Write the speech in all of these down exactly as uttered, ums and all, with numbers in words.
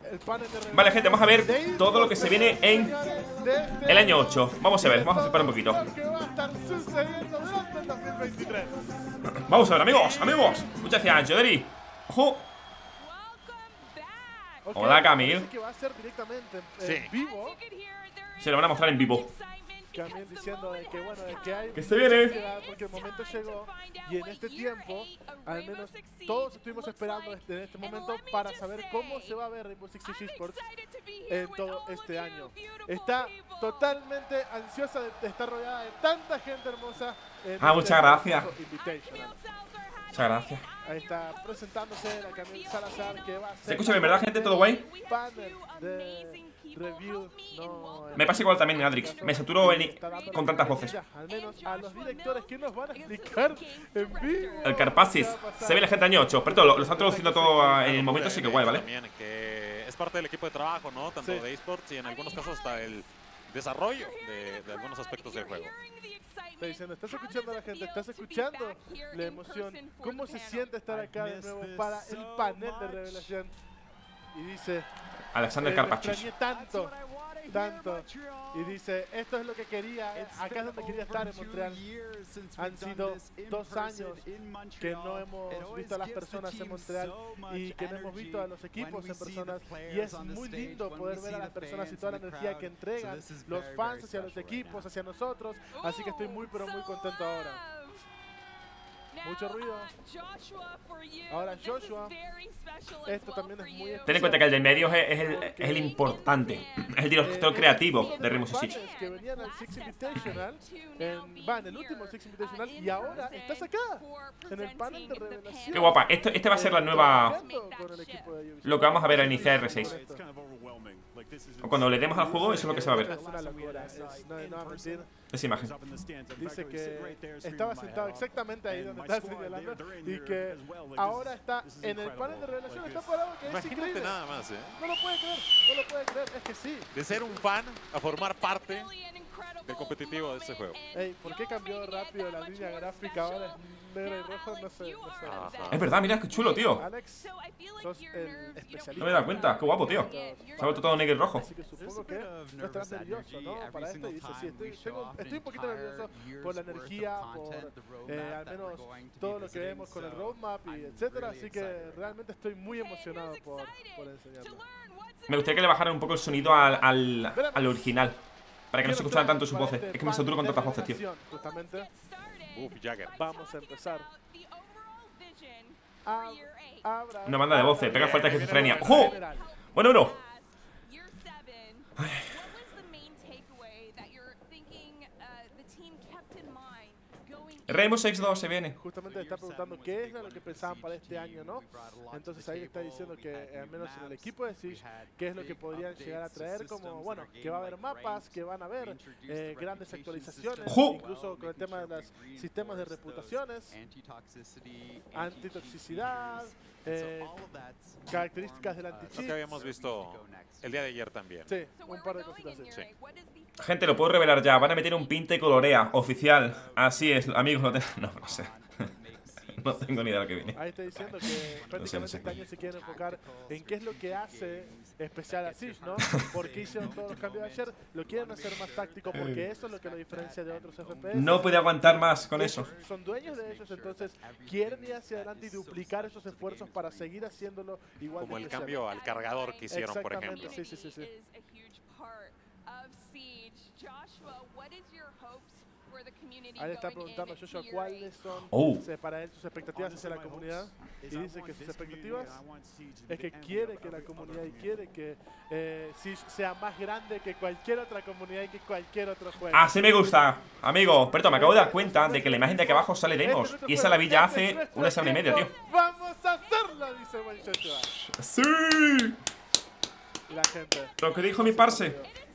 Vale, gente, vamos a ver todo lo que se viene en el año ocho. Vamos a ver, vamos a flipar un poquito. Vamos a ver, amigos, amigos. Muchas gracias, Joderi. Ojo. Hola, Camil. Sí. Se lo van a mostrar en vivo. Camil diciendo de que bueno, de que hay que se viene, porque el momento llegó y en este tiempo, al menos todos estuvimos esperando este, en este momento para saber cómo se va a ver Rainbow Six Siege Esports en todo este año. Está totalmente ansiosa de, de estar rodeada de tanta gente hermosa. En ah, este muchas gracias. Muchas gracias. Ahí está presentándose la Camil Salazar que va a ser. ¿Se escucha bien, verdad, gente? ¿Todo guay? Panel de review, no, me pasa igual también en Adrix. Me saturo en, con tantas voces. Al menos a los directores que nos van a explicar en vivo. El Carpasis. Se ve la gente año ocho. Pero todo, lo, lo están traduciendo todo en el momento, así que guay, ¿vale? También que es parte del equipo de trabajo, ¿no? Tanto sí. de esports y en algunos casos hasta el desarrollo de, de algunos aspectos del juego. Está diciendo, estás escuchando a la gente, estás escuchando la emoción. ¿Cómo se siente estar acá de nuevo para el panel de revelación? Y dice, Alexander eh, Carpachis. Me extrañé tanto, tanto. Y dice, esto es lo que quería, acá es donde quería estar en Montreal. Han sido dos años que no hemos visto a las personas en Montreal y que no hemos visto a los equipos en personas. Y es muy lindo poder ver a las personas y toda la energía que entregan los fans hacia los equipos, hacia nosotros. Así que estoy muy, pero muy contento ahora. Mucho ruido. Ahora Joshua. Esto también es muy especial. Ten en cuenta que el del medio es, es, el, es el importante. Es el director creativo de Rainbow Six Siege. Que venían al Six Invitational, en, va en el último Six Invitational y ahora estás acá en el panel de revelación. Qué guapa. Esto, este va a ser la nueva. Lo que vamos a ver al iniciar R seis. O cuando le demos al juego, eso es lo que se va a ver. Es una locura. Es, no, no va a mentir. Esa imagen. Dice que estaba sentado exactamente ahí donde está señalando y que ahora está en el panel de revelación, está parado, que es Imagínate increíble. nada más, ¿eh? No lo puede creer, no lo puede creer, es que sí. De ser un fan a formar parte del competitivo de este juego. Ey, ¿por qué cambió rápido la línea gráfica ahora es negro y rojo? No sé, no sé. Ajá. Es verdad, mira, qué chulo, tío. Alex, sos el especialista. No me he dado cuenta, qué guapo, tío. Se ha vuelto todo negro y rojo. Así que supongo que no estarás nervioso, ¿no? Para esto y dice, sí, estoy, tengo, estoy un poquito nervioso por la energía, por eh, al menos todo lo que vemos con el roadmap y etcétera. Así que realmente estoy muy emocionado por, por enseñarlo. Me gustaría que le bajaran un poco el sonido al, al, al original. Para que no se escucharan tanto sus voces. Es que me saturo con tantas voces, tío. Justamente. Uf, Jagger. Vamos a empezar. Ab abra, Una banda de voces, pega fuerte esquizofrenia. ¡Ojo! Bueno, bueno. Ay. Rainbow Six dos se viene. Justamente le está preguntando qué es lo que pensaban para este año, ¿no? Entonces ahí está diciendo que al menos en el equipo de Siege, qué es lo que podrían llegar a traer, como, bueno, que va a haber mapas, que van a haber eh, grandes actualizaciones, ¡Ojo! incluso con el tema de los sistemas de reputaciones, antitoxicidad, eh, características del Lo que anti-cheat. habíamos visto el día de ayer también. Sí, un par de cositas así. Sí. Gente, lo puedo revelar ya. Van a meter un pinte y colorea oficial. Así es, amigos. No, te... no, no sé. No tengo ni idea de lo que viene. Ahí está diciendo que prácticamente este año se quieren enfocar en qué es lo que hace especial a Siege, ¿no? ¿Por qué hicieron todos los cambios de ayer? Lo quieren hacer más táctico porque eso es lo que lo diferencia de otros F P S. No puede aguantar más con eso. Son dueños de ellos, entonces quieren ir hacia adelante y duplicar esos esfuerzos para seguir haciéndolo igual Como de el especial. cambio al cargador que hicieron, por ejemplo. Sí, sí, sí, sí. Ahí está preguntando a Joshua cuáles son Oh. para él sus expectativas hacia la comunidad y dice que sus expectativas es que quiere que la comunidad y quiere que eh, Siege sea más grande que cualquier otra comunidad y que cualquier otro juego. Así me gusta, amigo. Pero me acabo de dar cuenta de que la imagen de aquí abajo sale demos. Y esa la vi ya hace una semana y media, tío. ¡Vamos a hacerla! Dice buen Joshua. ¡Sí! La gente. Lo que dijo mi parce.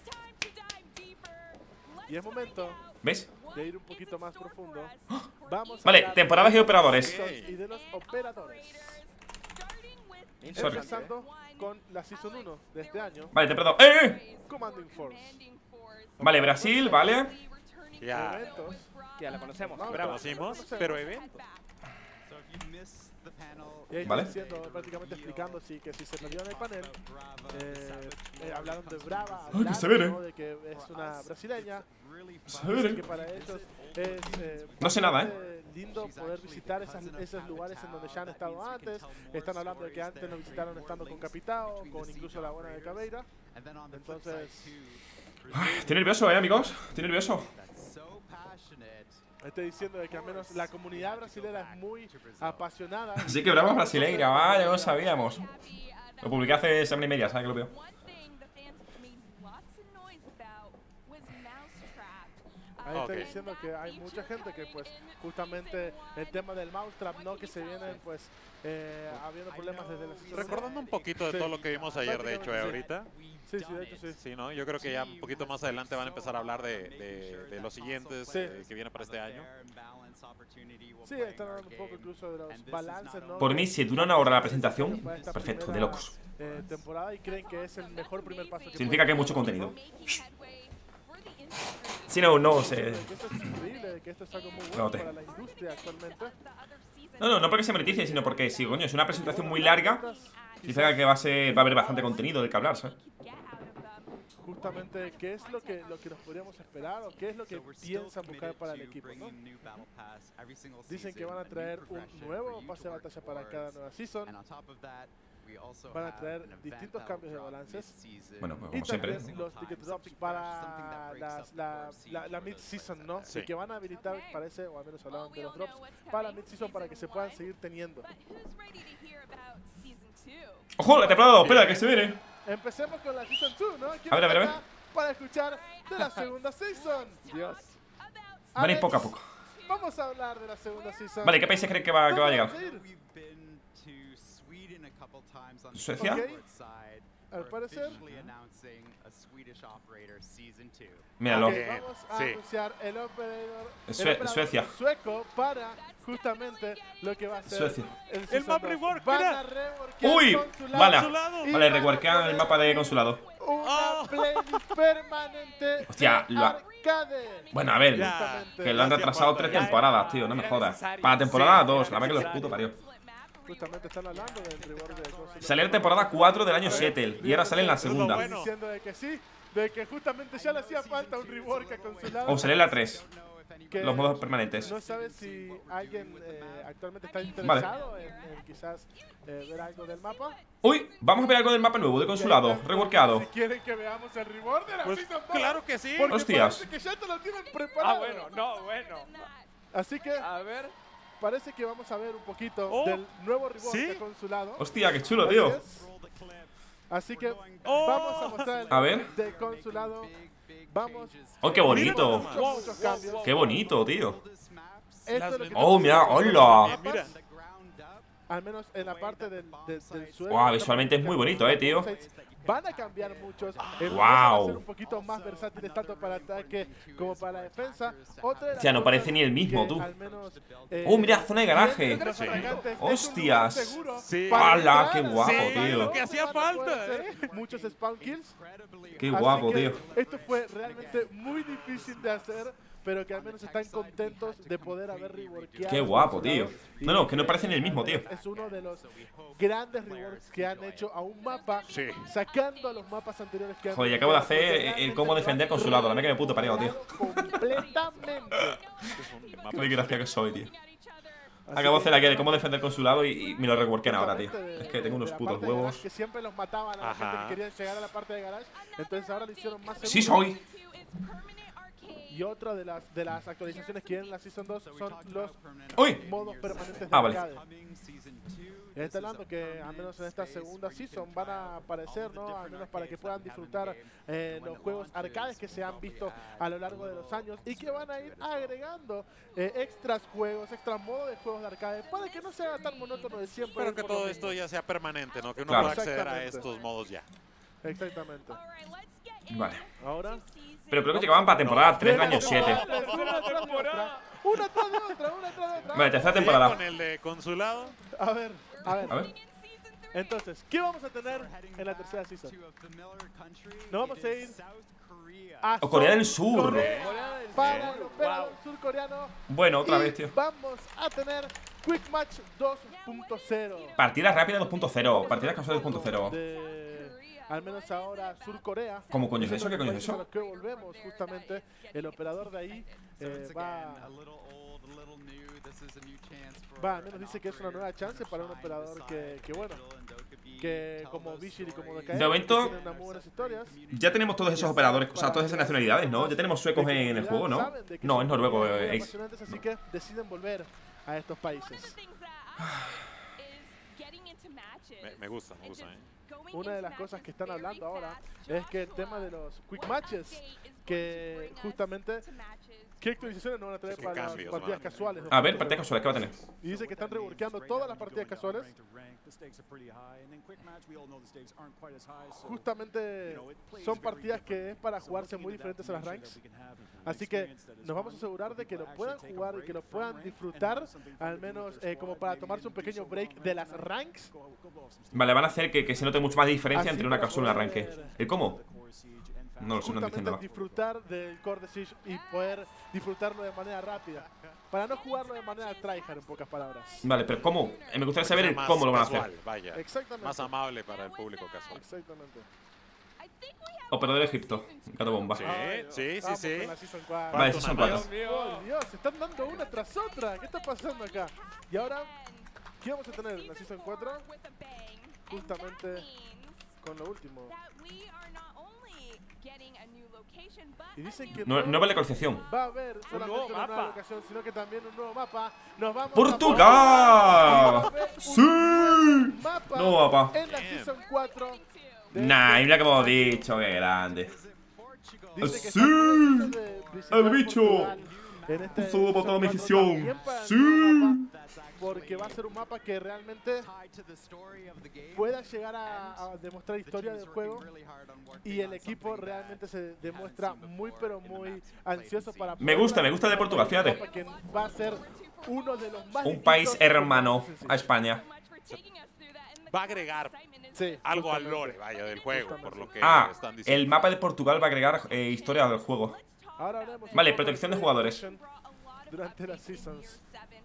Y es momento ¿Ves? de ir un poquito más profundo. Vamos a Vale, hablar temporadas y de operadores. los y de los operadores. Sorry. Empezando con la Season uno de este año. Vale, te perdón. ¡Eh! Commanding Force. Vale, Brasil, vale. Ya Eventos. Que ya la conocemos. No, Bravo. conocimos, pero evento. Y ahí Vale. está diciendo, prácticamente explicando sí, que si se perdió en el panel, eh, eh, hablaron de Brava, Ay, que hablaron, se ve, ¿no? de que es una brasileña, Se ve. que para ellos es eh, No sé nada, bastante lindo poder visitar esas, esos lugares en donde ya han estado antes. Están hablando de que antes nos visitaron estando con Capitao, con incluso la buena de Caveira. Entonces, Ay, estoy nervioso, eh, amigos. Estoy nervioso. estoy diciendo de que al menos la comunidad brasileña es muy apasionada. Así que Brava brasileira, vaya, no lo sabíamos. Lo publiqué hace semana y media, ¿sabes que lo veo? Ahí está Ok. diciendo que hay mucha gente que pues justamente el tema del mousetrap, ¿no? Que se vienen pues eh, habiendo problemas desde la season Recordando un poquito de Sí. todo lo que vimos ayer, de hecho, eh, ahorita. Sí, sí, de hecho sí. Sí, ¿no? Yo creo que ya un poquito más adelante van a empezar a hablar de, de, de los siguientes Sí. eh, que vienen para este año. Sí, están hablando un poco incluso de los balances, ¿no? Por mí, si dura una hora la presentación, Para esta perfecto, de primera, locos. eh, temporada y creen que es el mejor primer paso que Significa que hay pueden mucho dar. contenido. Si no, no sé. De que esto es increíble, de que esto es algo muy bueno No te- para la industria actualmente. No, no, no porque se monetice, sino porque si, coño, es una presentación muy larga, significa que va a ser, va a haber bastante contenido del que hablar, ¿sabes? Justamente, ¿qué es lo que, lo que nos podríamos esperar o qué es lo que piensan buscar para el equipo, ¿no? Dicen que van a traer un nuevo pase de batalla para cada nueva season. Van a traer distintos cambios de balances. Bueno, pues, Y como siempre. también los ticket drops para las- la, la, la mid-season, ¿no? Sí. Y que van a habilitar, parece, o al menos hablaban de los drops, para la mid-season para que se puedan seguir teniendo. ¡Ojo, la temporada dos! ¡Espera, que se viene! Empecemos con la Season dos, ¿no? ¿Quién A ver, a ver, a ver. está Para escuchar de la segunda Season. Dios. Van a ir Alex, poco a poco. Vamos a hablar de la segunda Season. Vale, ¿qué países creen que va, que va a llegar? ¿Dónde vamos a ir? ¿Suecia? Ok. Al parecer. Míralo. Ok, vamos a Sí. anunciar el operador, el Sue- operador Suecia. sueco para justamente lo que va a ser Suecia. el, Season map dos. rework, Van mira. a reworkear ¡Uy! consulado Vale. Consulado. y Vale, van a reworkean el poner mapa de consulado. Una Oh. playlist permanente Hostia, de lo ha- arcade. Bueno, a ver. Ya. Justamente. Que lo han retrasado tres temporadas, tío, no me jodas. Para temporada dos, la verdad que los puto parió. Justamente están hablando del rework de consulado. Salió en temporada cuatro del año siete y ahora sale en la segunda. bueno. Diciendo de que sí, de que justamente ya le hacía falta un rework a consulado. O sale en la tres, que los modos permanentes. No sabes si alguien eh, actualmente está interesado en, en quizás eh, ver algo del mapa. Uy, vamos a ver algo del mapa nuevo de consulado, reworkeado. Si quieren que veamos el rework de la Pues Season dos, claro que sí. porque Hostias. parece que ya te lo tienen preparado. Ah, bueno, no, bueno. Así que A ver. parece que vamos a ver un poquito Oh, del nuevo rework ¿sí? de consulado. Hostia, qué chulo, Así tío. es. Así que Oh. vamos a mostrar el A ver. de consulado. Vamos. Oh, qué bonito. Muchos, muchos cambios. Qué bonito, tío. Esto es lo que Oh, tenemos mira, en los hola. mapas, Mira. Al menos en la parte del, del, del suelo. Guau, visualmente es muy bonito, eh, tío. Van a cambiar muchos. El Guau. van a ser un poquito más versátiles tanto para ataque como para la defensa. Otra de las Hostia, no cosas parece ni el mismo, que tú. al menos, eh, Oh, mira, zona de garaje. tienen los Sí. atacantes es un Hostias. lugar seguro Sí. para ¡Hala, entrar qué al guapo, juego, tío! Lo que hacía van a poder falta, hacer Muchos spawn kills. Qué Así guapo, que tío. Esto fue realmente muy difícil de hacer, pero que al menos están contentos de poder haber reworkeado. Qué guapo, tío. No, no, que no parecen el mismo, tío. Es uno de los grandes reworks que han hecho a un mapa, Sí. sacando a los mapas anteriores que han Joder, y acabo de hacer el cómo defender consulado. La verdad que me puto parido, tío. Completamente. Qué gracia que soy, tío. Así Acabo de hacer que, aquí de cómo defender consulado y, y me lo reworkean ahora, tío. justamente de- Es que tengo unos de la putos parte de huevos. garage, que siempre los mataban a la Ajá. gente que querían llegar a la parte de garage, entonces ahora lo hicieron más seguro. Sí soy. Y otra de las de las actualizaciones que vienen en la Season dos son los Uy. modos permanentes de Ah, vale. arcade. Y está hablando que al menos en esta segunda season van a aparecer, ¿no? Al menos para que puedan disfrutar eh, los juegos arcades que se han visto a lo largo de los años y que van a ir agregando eh, extras juegos, extra modos de juegos de arcade para que no sea tan monótono de siempre. Pero ir que por lo todo mismo. esto ya sea permanente, ¿no? Que uno Claro. pueda acceder a Exactamente. estos modos ya. Exactamente. Vale. Ahora. Pero creo que llegaban para temporada tres del año siete. Una tras de otra, una tras de otra, una tras de otra. Vale, tercera Sigue temporada. con el de consulado. A ver, a ver. A ver. Entonces, ¿qué vamos a tener en la tercera season? Nos vamos a ir a O Corea del Sur. Corea para el operador surcoreano. Bueno, otra Y vez, tío. Vamos a tener Quick Match dos punto cero. Partidas rápidas dos punto cero. Partidas casuales dos punto cero. De, al menos ahora, Sur Corea. ¿Cómo coño es eso? ¿Qué coño es Países a eso? los que volvemos, justamente, el operador de ahí eh, va... Va, al menos dice que es una nueva chance para un operador que, que bueno, que como Vigil y como D K M, De momento- tienen unas muy buenas historias. Ya tenemos todos esos operadores, o sea, todas esas nacionalidades, ¿no? Ya tenemos suecos en el juego, ¿no? No, es noruego, eh, Ace. Apasionantes, así que deciden volver a estos países. Me, me gusta, me gusta, ¿eh? Una de las cosas que están hablando ahora es que el tema de los quick matches, que justamente qué actualizaciones no van a traer Sí, para las cambios, partidas van. casuales. A ver, partidas casuales, ¿qué va a tener? Y dice que están reworkeando todas las partidas casuales. Justamente son partidas que es para jugarse muy diferentes a las ranks. Así que nos vamos a asegurar de que lo puedan jugar y que lo puedan disfrutar, al menos eh, como para tomarse un pequeño break de las ranks. Vale, van a hacer que, que se note mucho más diferencia Así entre una para casual y un poder- arranque. ¿El cómo? No lo sé, no Justamente dicen nada. disfrutar del Core de Siege y poder disfrutarlo de manera rápida. Para no jugarlo de manera tryhard, en pocas palabras. Vale, pero ¿cómo? Eh, Me gustaría saber el Más cómo lo van a casual, hacer. Vaya. Exactamente. Más amable para el público casual. Exactamente. Operador de Egipto, gato bomba. Sí, Ay, sí, sí, vamos sí. con la Season cuatro. Vale, Falta Season una cuatro. más. Oh, Dios, se están dando una tras otra. ¿Qué está pasando acá? Y ahora, ¿qué vamos a tener en la Season cuatro? Justamente con lo último. Y dicen que Nue- no Nueva localización. va a haber solamente nuevo una nueva mapa. locación, sino que también un nuevo mapa. Nos vamos ¡Portugal! a ¡Sí! mapa Nuevo mapa. en la Season cuatro. de Nah, mira que hemos Portugal. dicho, qué grande. Dice que ¡Sí! están contentos de visitar ¡El bicho! Portugal en este Un saludo para toda mi Season cuatro, afición. también para el ¡Sí! nuevo mapa, porque va a ser un mapa que realmente pueda llegar a, a demostrar historia del juego, y el equipo realmente se demuestra muy pero muy ansioso para Me gusta, me gusta de Portugal, fíjate. Un mapa que va a ser uno de los más Un país distintos hermano sí, sí. a España. Va a agregar Sí, algo al justamente. lore, vaya, del juego, por lo que Ah, están diciendo. el mapa de Portugal va a agregar eh, historia del juego. Ahora hablemos un Vale, poco protección de Player jugadores. Protection durante las seasons.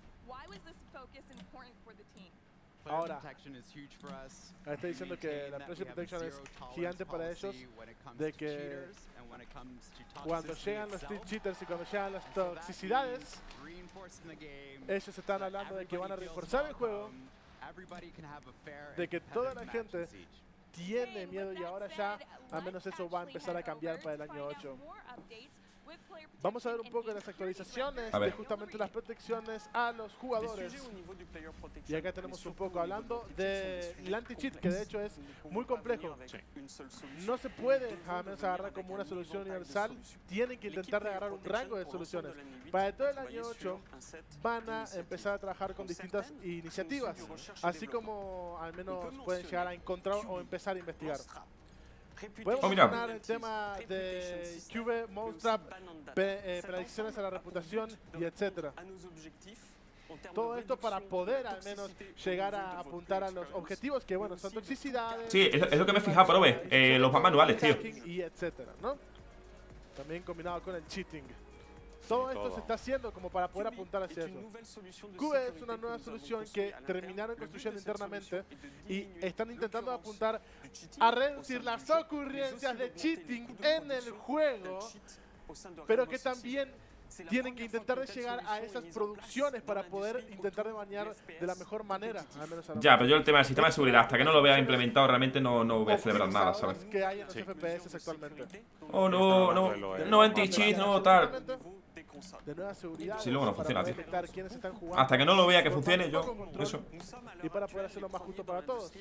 Ahora, está diciendo que la Player Protection es gigante para ellos, de que cuando llegan los team cheaters y cuando llegan las toxicidades, ellos están hablando de que van a reforzar el juego, de que toda la gente tiene miedo, y ahora ya al menos eso va a empezar a cambiar para el año ocho. Vamos a ver un poco de las actualizaciones A ver. de justamente las protecciones a los jugadores. Y acá tenemos un poco hablando del anti-cheat, que de hecho es muy complejo. No se puede a menos agarrar como una solución universal, tienen que intentar de agarrar un rango de soluciones. Para todo el año ocho van a empezar a trabajar con distintas iniciativas, así como al menos pueden llegar a encontrar o empezar a investigar. Podemos Oh, mira. mencionar el tema de Cube, Mousetrap, pe eh, predicciones a la reputación y etcétera. Todo esto para poder al menos llegar a apuntar a los objetivos que, bueno, son toxicidades. Sí, es, es lo que me he fijado, pero ve, eh, los más manuales, tío. hacking y etcétera, ¿no? También combinado con el cheating. Todo esto todo. se está haciendo como para poder apuntar hacia eso. Cube es una nueva solución que terminaron construyendo internamente y están intentando apuntar a reducir las ocurrencias de cheating en el juego, pero que también tienen que intentar de llegar a esas producciones para poder intentar de bañar de la mejor manera, al menos a la Ya, pero yo el tema del sistema de seguridad, hasta que no lo vea implementado, realmente no, no voy a celebrar nada, ¿sabes? que hay en los Sí. F P S actualmente. Oh, no, no, no anti-cheat, no tal. De nueva seguridad. Sí, luego no para funciona, poder tío. detectar quiénes están jugando, Hasta que no lo vea que con funcione, más yo, poco control, eso. y para poder hacerlo más justo para todos.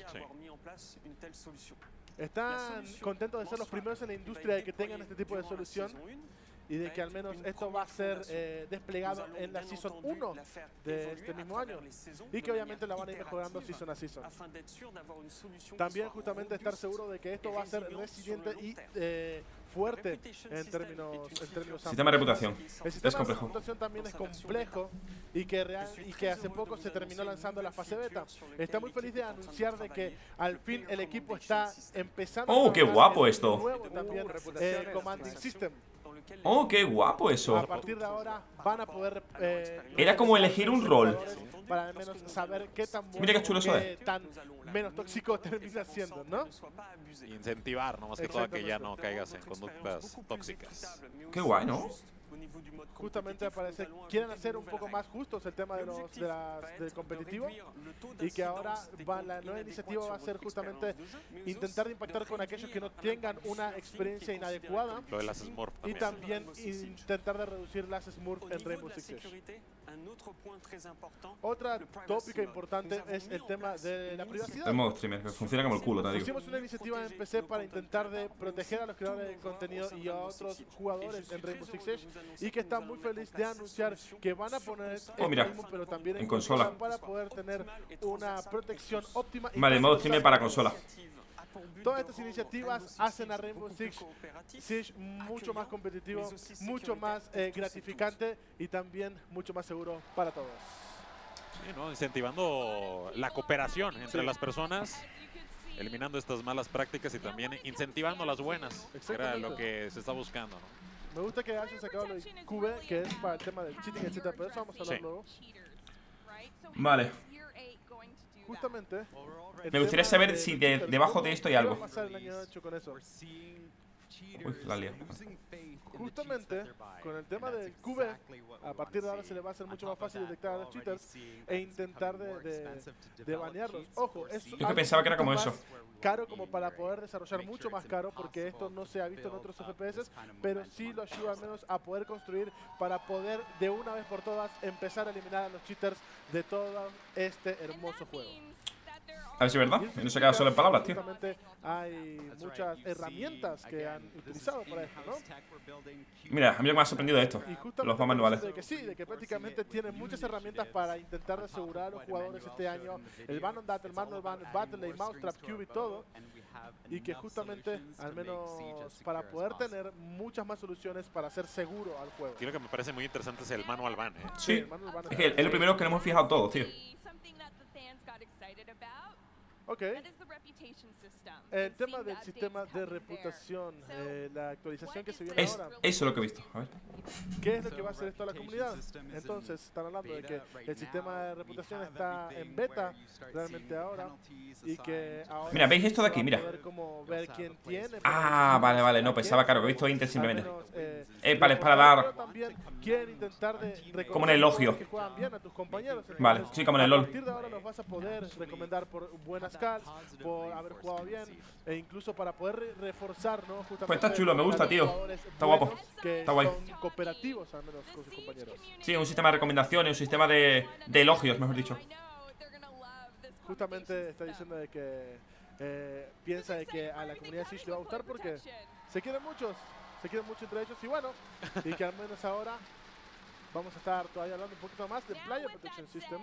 Están contentos de ser los primeros en la industria de que tengan este tipo de solución, y de que al menos esto va a ser eh, desplegado en la Season uno de este mismo año, y que obviamente la van a ir mejorando Season a Season. También justamente estar seguro de que esto va a ser resiliente y eh, fuerte en términos, en términos Sistema de amplios. reputación. El sistema Es complejo. de reputación también es complejo, y que, real, y que hace poco se terminó lanzando la fase beta. Está muy feliz de anunciar de que al fin el equipo está empezando Oh, a qué trabajar guapo en un esto. nuevo también, eh, Commanding System. Oh, qué guapo A eso. partir de ahora van a poder... eh, Era como elegir un rol. para al menos saber qué tan bueno, Mira qué chulo eso qué tan menos tóxico termina siendo, ¿no? Incentivar, no más que todo, a que ya no caigas en conductas tóxicas. Qué guay, ¿no? Justamente parece quieren hacer un poco más justos el tema de los de las, del competitivo y que ahora va, la nueva iniciativa va a ser justamente intentar de impactar con aquellos que no tengan una experiencia inadecuada Lo de las Smurf y también. también intentar de reducir las Smurf en Rainbow Six Siege. Otra tópica importante es el tema de la privacidad. El modo streamer, que funciona como el culo, te digo. Hicimos una iniciativa en P C para intentar de proteger a los creadores de contenido y a otros jugadores en Rainbow Six Siege y que está muy feliz de anunciar que van a poner Oh, mira, mismo, pero también en, en consola. para poder tener una protección óptima. y Vale, más modo versatile. streamer para consola. Todas estas iniciativas hacen a Rainbow Six Siege mucho más competitivo, mucho más eh, gratificante y también mucho más seguro para todos. Sí, ¿no? Incentivando la cooperación entre las personas, eliminando estas malas prácticas y también incentivando las buenas, que era lo que se está buscando, ¿no? Me gusta que hayan sacado lo de Q B, que es para el tema del cheating, etcétera, pero eso vamos a hablar Sí. luego. Vale. Justamente. el Me gustaría tema saber de si los de- cheaters, debajo de esto hay ¿qué algo. va a pasar el año ocho con eso? Uy, la lía. Justamente con el tema del Q B, a partir de ahora se le va a hacer mucho más fácil detectar a los cheaters e intentar de, de, de banearlos. Ojo, es Yo que pensaba que era como eso. caro como para poder desarrollar mucho más caro porque esto no se ha visto en otros F P S, pero sí lo ayuda al menos a poder construir para poder de una vez por todas empezar a eliminar a los cheaters de todo este hermoso juego. A ver si es verdad. Y no se queda solo en palabras, tío. Justamente hay muchas herramientas que han utilizado para esto, ¿no? Mira, a mí lo que me ha sorprendido de esto. Y justamente Los más manuales. de que sí, de que prácticamente tienen muchas herramientas para intentar asegurar a los jugadores este año el ban on data, el manual ban, battle, mousetrap, cube y todo. Y que justamente, al menos para poder tener muchas más soluciones para hacer seguro al juego. Aquí lo que me parece muy interesante es el manual ban, ¿eh? Sí. el manual ban Es que es lo primero que nos hemos fijado todos, tío. Ok. El tema del sistema de reputación, eh, la actualización que se viene Es, ahora. eso es lo que he visto. A ver. ¿Qué es lo que va a hacer esto a la comunidad? Entonces, están hablando de que el sistema de reputación está en beta realmente ahora y que ahora Mira, ¿veis esto de aquí? se va a Mira. poder como ver quién tiene, Ah, pero vale, vale. No, quién pensaba, claro, que he sabe, visto Inter al simplemente. menos, eh, Eh, vale, es para recordar, dar- pero también quieren intentar de reconocer Como en el elogio. que juegan bien a tus compañeros. Vale, Entonces, sí, como en el a LoL. partir de ahora los vas a poder recomendar por buenas calls, por haber jugado bien e incluso para poder re- reforzar, ¿no? Justamente Pues está chulo, me gusta, a los tío. jugadores Está guapo. buenos que Está guay. son cooperativos al menos con sus compañeros. Sí, un sistema de recomendaciones, un sistema de, de elogios, mejor dicho. Justamente está diciendo de que eh, piensa de que a la comunidad Siege le va a gustar porque se quieren muchos, se quieren mucho entre ellos y bueno, y que al menos ahora vamos a estar todavía hablando un poquito más de Player Protection System.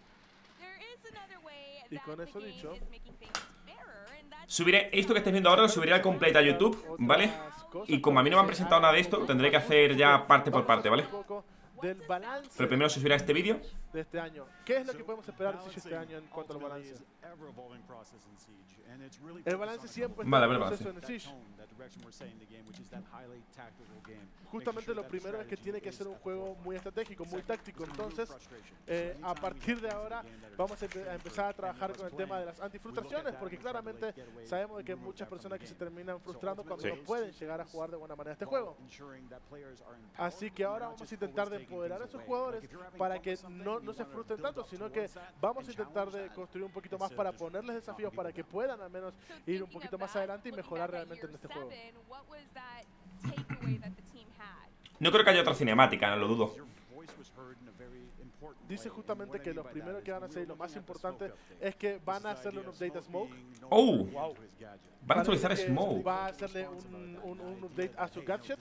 Y con eso dicho, Subiré esto que estáis viendo ahora, lo subiré al completo a YouTube, ¿vale? Y como a mí no me han presentado nada de esto, tendré que hacer ya parte por parte, ¿vale? un poco del balance Pero primero se subirá este vídeo. de este año. ¿Qué es lo que podemos esperar de Siege este año en cuanto al balance? El balance siempre está Vale, en a ver, proceso balance. en el Siege. Justamente lo primero es que tiene que ser un juego muy estratégico, muy táctico. Entonces, eh, a partir de ahora vamos a, empe- a empezar a trabajar con el tema de las antifrustraciones, porque claramente sabemos de que hay muchas personas que se terminan frustrando cuando Sí. no pueden llegar a jugar de buena manera este juego. Así que ahora vamos a intentar de empoderar a esos jugadores para que no, no se frustren tanto, sino que vamos a intentar de construir un poquito más para ponerles desafíos para que puedan al menos ir un poquito más adelante y mejorar realmente en este juego. No creo que haya otra cinemática, no lo dudo. Dice justamente que lo primero que van a hacer y lo más importante es que van a hacerle un update a Smoke. ¡Oh! Van a actualizar Parece que Smoke. Va a hacerle un, un, un update a su gadget.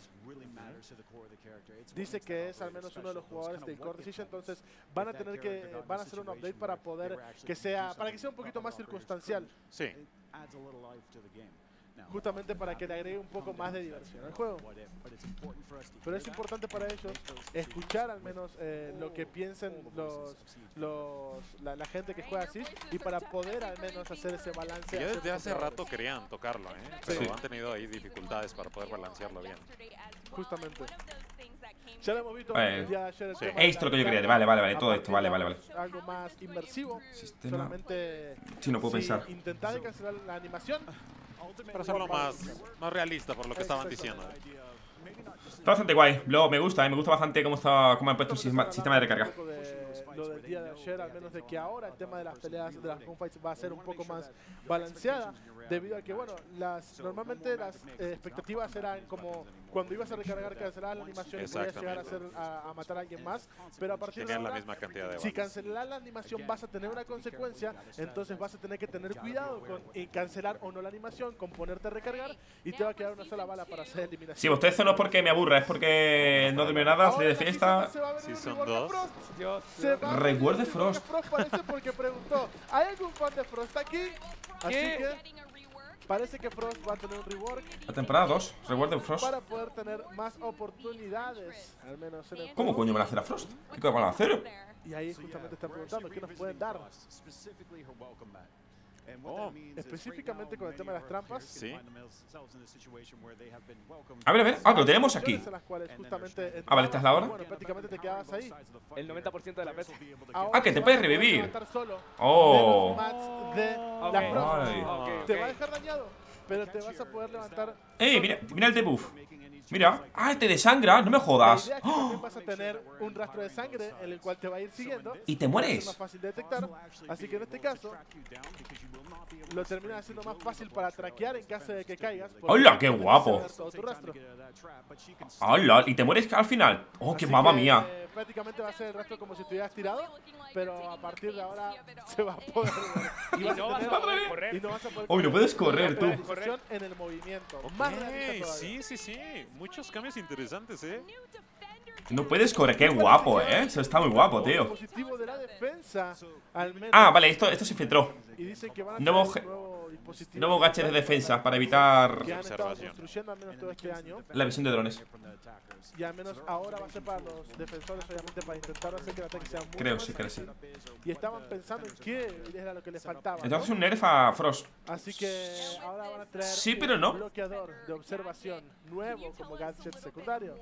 Dice que es al menos uno de los jugadores de Core Decision, entonces van a tener que van a hacer un update para poder que sea para que sea un poquito más circunstancial. Sí. justamente para que le agregue un poco más de diversión al juego. Pero es importante para ellos escuchar al menos eh, lo que piensen los, los, la, la gente que juega así y para poder al menos hacer ese balance. Ya desde hace rato querían tocarlo, ¿eh? Pero Sí. han tenido ahí dificultades para poder balancearlo bien. Justamente. Ya lo hemos visto Vale. el día de ayer. El Sí. tema de Esto la lo que yo quería, cámara, vale, vale, vale, a todo esto, partir vale, de vale, ahora algo más inmersivo. Sistema. Solamente Sí, no puedo si pensar. intentar de cancelar la animación. Para hacerlo más, más realista por lo que estaban diciendo. Está bastante guay. Luego me gusta, eh, me gusta bastante cómo, está, cómo han puesto un sistema, sistema de recarga. Un poco de lo del día de ayer, al menos de que ahora el tema de las peleas, de las gunfights va a ser un poco más balanceada, debido a que, bueno, las normalmente las eh, expectativas eran como cuando ibas a recargar, cancelar la animación y podías llegar a, hacer, a, a matar a alguien más, pero a partir de Tenían la ahora, misma cantidad de si balas. cancelar la animación vas a tener una consecuencia, entonces vas a tener que tener cuidado con eh, cancelar o no la animación, con ponerte a recargar y te va a quedar una sola bala para hacer eliminación. Sí, usted esto no es porque me aburra, es porque no termino nada, salí de fiesta. Se va a ver Sí, un son reward de dos. Frost. Dios, Se va a ver Reward un de reward Frost. parece porque preguntó, ¿hay algún fan de Frost aquí? Así que parece que Frost va a tener un rework La temporada dos, Reward de Frost. para poder tener más oportunidades, al menos en el ¿Cómo juego. coño van a hacer a Frost? ¿Qué coño van a hacer? Y ahí justamente están preguntando, ¿qué nos pueden dar? Oh, Específicamente con el tema de las trampas. sí. A ver, a ver. Ah, que lo tenemos aquí. En las cuales justamente Ah, vale, ¿esta es la hora? Bueno, prácticamente te quedabas ahí. el noventa por ciento de la mesa. Ahora Ah, que te vas puedes a poder revivir. levantar solo Oh. de los mats de Ok. las pruebas. Ay. Ok, Te va a ok. dejar dañado, pero te vas a poder levantar. ¡Ey, mira, mira el debuff! Mira. ¡Ah, te desangra! ¡No me jodas! La idea es que también vas a tener un rastro de sangre en el cual te va a ir siguiendo. ¿Y te Va a mueres? ser más fácil de detectar. Así que en este caso, lo terminas haciendo más fácil para traquear en caso de que caigas. porque ¡Hola, qué vas a guapo! ver todo tu rastro. ¡Hola! ¿Y te mueres al final? ¡Oh, qué Así mamá que, mía! eh, prácticamente va a ser el rastro como si estuvieras tirado, pero a partir de ahora se va a poder ver. Y no vas a poder correr. Y no vas a poder Uy, no puedes correr, tú. La realización en el movimiento. Más realista Ok, todavía. sí, sí, sí. Muchos cambios interesantes, ¿eh? No puedes correr, qué guapo, ¿eh? Eso está muy guapo, tío. Dispositivo de la defensa, al menos. Ah, vale, esto, esto se filtró. Y dicen que van a Nuevo traer ge- un nuevo dispositivo Nuevo gadget de defensa para evitar que han estado Observación. construyendo al menos todo este año. la visión de drones. Y al menos ahora va a ser para los defensores, obviamente, para intentar hacer que el ataque sea muy Creo, sí, creo, sí. Y estaban pensando en qué era lo que les faltaba. ¿no? Entonces un nerf a Frost. Así que ahora van a traer Sí, pero no. un bloqueador de observación nuevo como gadget secundario.